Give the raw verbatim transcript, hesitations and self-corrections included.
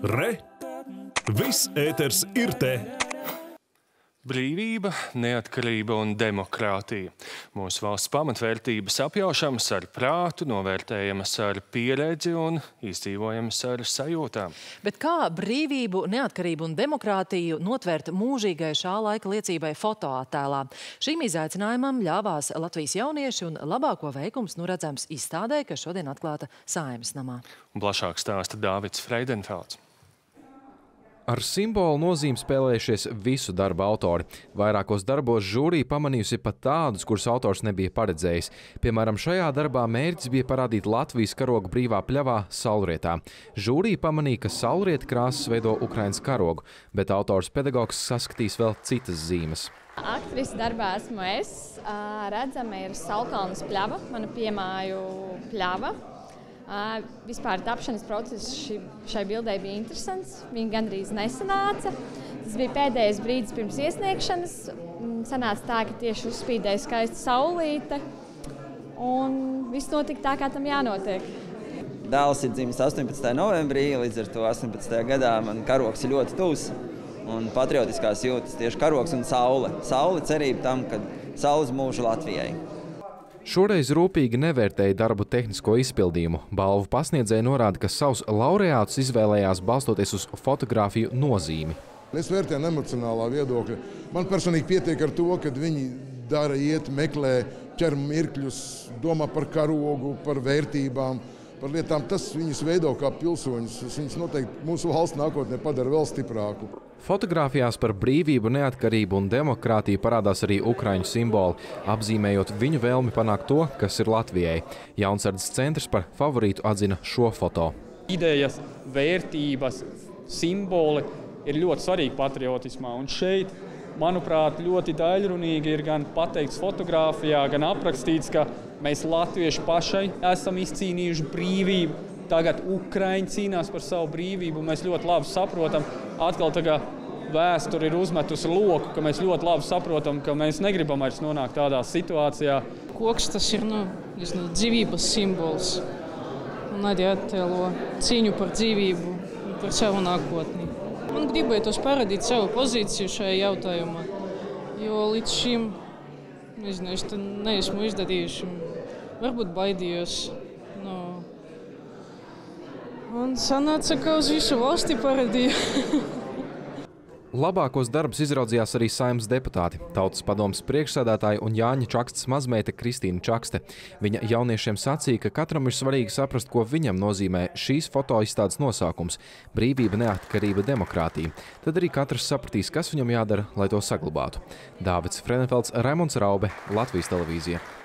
Re! Viss ēters ir te! Brīvība, neatkarība un demokrātija. Mūsu valsts pamatvērtības apjaušamas ar prātu, novērtējamas ar pieredzi un izdzīvojamas ar sajūtām. Bet kā brīvību, neatkarību un demokrātiju notvērt mūžīgai šā laika liecībai fotoattēlā? Šīm izaicinājumam ļāvās Latvijas jaunieši un labāko veikums nu redzams izstādē, kas šodien atklāta Saeimas namā. Un plašāk stāsta Dāvids Freidenfelds. Ar simbolu nozīmi spēlējušies visu darba autori. Vairākos darbos žūrija pamanījusi pat tādus, kurus autors nebija paredzējis. Piemēram, šajā darbā mērķis bija parādīt Latvijas karogu brīvā pļavā Saulrietā. Žūrija pamanīja, ka saulrieta krāsas veido Ukrainas karogu, bet autors pedagogs saskatīs vēl citas zīmes. Aktrisa darbā esmu es. Redzama ir Saulkalnes pļava, mana piemāju pļava. Uh, vispār tapšanas process ši, šai bildei bija interesants. Viņa gandrīz nesanāca. Tas bija pēdējais brīdis pirms iesniegšanas. Sanāca tā, ka tieši uzspīdēja skaista saulīte. Un viss notika tā, kā tam jānotiek. Dēls ir dzimis astoņpadsmitajā novembrī, līdz ar to astoņpadsmitajā gadā man karogs ir ļoti tuvs. Un patriotiskās jūtas tieši karogs un saule. Saule cerība tam, ka saules mūžu Latvijai. Šoreiz rūpīgi nevērtēja darbu tehnisko izpildījumu. Balvu pasniedzēja norāda, ka savus laureātus izvēlējās balstoties uz fotogrāfiju nozīmi. Es vērtēju emocionālā viedokļa. Man personīgi pietiek ar to, ka viņi dara iet, meklē, ķer mirkļus, domā par karogu, par vērtībām, par lietām. Tas viņus veido kā pilsoņus. Viņus noteikti mūsu valsts nākotnē padara vēl stiprāku. Fotogrāfijās par brīvību, neatkarību un demokrātiju parādās arī ukraiņu simboli, apzīmējot viņu vēlmi panākt to, kas ir Latvijai. Jaunsardzes centrs par favorītu atzina šo foto. Idejas, vērtības, simboli ir ļoti svarīgi patriotismā. Un šeit, manuprāt, ļoti daļrunīgi ir gan pateikts fotogrāfijā, gan aprakstīts, ka mēs latvieši pašai esam izcīnījuši brīvību. Tagad Ukraiņi cīnās par savu brīvību. Mēs ļoti labi saprotam, atkal tagad vēsture ir uzmetusi loku, ka mēs ļoti labi saprotam, ka mēs negribam vairs nonākt tādā situācijā. Koks tas ir nu, dzīvības simbols un arī attēlo cīņu par dzīvību un par savu nākotni. Man gribētos parādīt savu pozīciju šajā jautājumā, jo līdz šim, nezinu, es neesmu izdarījuši, varbūt baidījos. No, un sanāca, ka uz visu valsti parādīja. Labākos darbus izraudzījās arī Saeimas deputāti, Tautas padomes priekšsēdētāja un Jāņa Čakstes mazmeita Kristīna Čakste. Viņa jauniešiem sacīja, ka katram ir svarīgi saprast, ko viņam nozīmē šīs fotoizstādes nosaukums – brīvība, neatkarība, demokrātija. Tad arī katrs sapratīs, kas viņam jādara, lai to saglabātu. Dāvids Freidenfelds, Raimonds Raube, Latvijas televīzija.